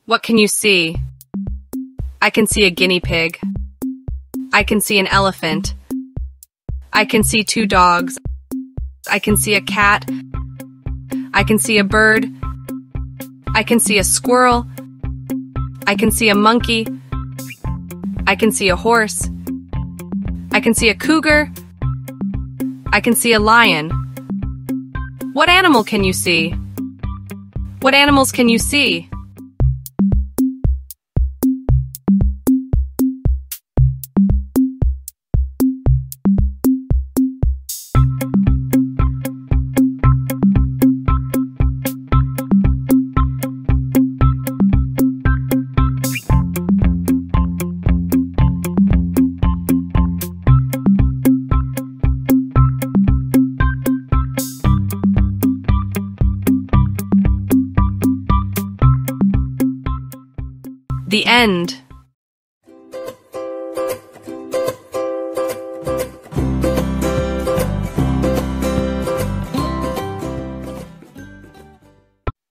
What can you see? I can see a guinea pig. I can see an elephant. I can see two dogs. I can see a cat. I can see a bird. I can see a squirrel. I can see a monkey. I can see a horse. I can see a cougar. I can see a lion. What animal can you see? What animals can you see? The end.